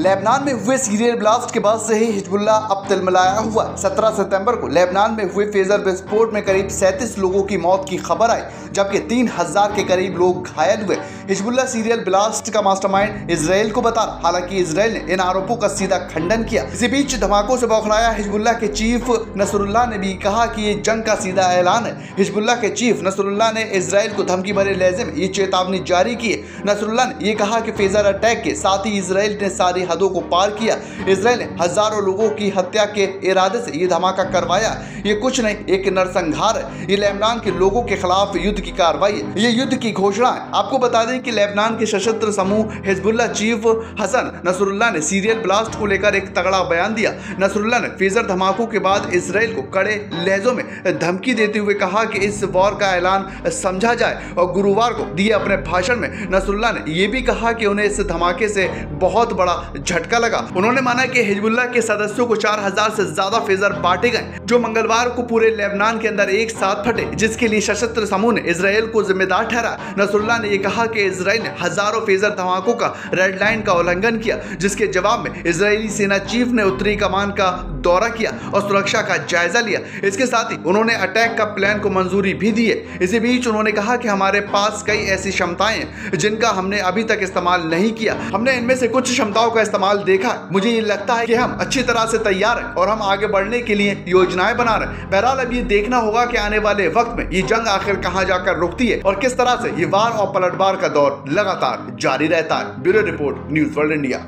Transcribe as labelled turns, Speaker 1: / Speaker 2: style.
Speaker 1: Lebanon में हुए serial blast के बाद से ही हिजबुल्लाह अब तिलमिलाया हुआ। 17 सितंबर को लेबनान में हुए फेजर विस्फोट में करीब 37 लोगों की मौत की खबर आई, जबकि 3000 के करीब लोग घायल हुए। हिजबुल्लाह सीरियल ब्लास्ट का मास्टरमाइंड इजराइल को बता रहा, हालांकि इजराइल ने इन आरोपों का सीधा खंडन किया। इसी बीच धमाकों से बौखलाया हिजबुल्लाह के चीफ नसरुल्लाह ने भी कहा कि ये जंग का सीधा ऐलान है। हिजबुल्लाह के चीफ नसरुल्लाह ने इजराइल को धमकी भरे लहजे में ये चेतावनी जारी की है। नसरुल्लाह ने यह कहा कि फेजर अटैक के साथ ही इजराइल ने सारी हदों को पार किया। इजराइल ने हजारों लोगों की हत्या के इरादे से ये धमाका करवाया। ये कुछ नहीं, एक नरसंहार है। ये लेबनान के लोगों के खिलाफ युद्ध की कार्रवाई है। ये युद्ध की घोषणा है। आपको बता दें कि लेबनान के सशस्त्र समूह हिजबुल्लाह चीफ हसन नसरुल्लाह ने सीरियल ब्लास्ट को लेकर एक तगड़ा बयान दिया। नसरुल्लाह ने फेजर धमाकों के बाद इजराइल को कड़े लहजों में धमकी देते हुए कहा कि इस वॉर का ऐलान समझा जाए। और गुरुवार को दिए अपने भाषण में नसरुल्लाह ने यह भी कहा कि उन्हें इस धमाके से बहुत बड़ा झटका लगा। उन्होंने माना कि हिजबुल्लाह के सदस्यों को 4000 से ज्यादा फेजर बांटे गए, जो मंगलवार को पूरे लेबनान के अंदर एक साथ फटे, जिसके लिए सशस्त्र समूह ने इजराइल को जिम्मेदार ठहरा। नसरुल्लाह ने यह कहा कि इजराइल ने हजारों फेजर धमाकों का रेड लाइन का उल्लंघन किया, जिसके जवाब में इजरायली सेना चीफ ने उत्तरी कमान का दौरा किया और सुरक्षा का जायजा लिया। इसके साथ ही उन्होंने अटैक का प्लान को मंजूरी भी दी है। इसी बीच उन्होंने कहा कि हमारे पास कई ऐसी क्षमताएं हैं जिनका हमने अभी तक इस्तेमाल नहीं किया। हमने इनमें से कुछ क्षमताओं का इस्तेमाल देखा। मुझे ये लगता है कि हम अच्छी तरह से तैयार हैं और हम आगे बढ़ने के लिए योजनाएं बना रहे हैं। बहरहाल अब ये देखना होगा कि आने वाले वक्त में ये जंग आखिर कहां जाकर रुकती है और किस तरह से ये वार और पलटवार का दौर लगातार जारी रहता है। Bureau report, news world India.